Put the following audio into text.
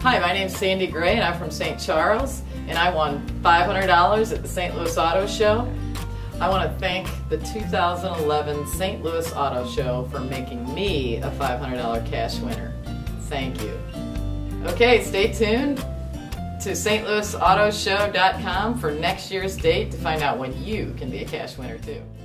Hi, my name's Sandy Gray and I'm from St. Charles, and I won $500 at the St. Louis Auto Show. I want to thank the 2011 St. Louis Auto Show for making me a $500 cash winner. Thank you. Okay, stay tuned to stlouisautoshow.com for next year's date to find out when you can be a cash winner too.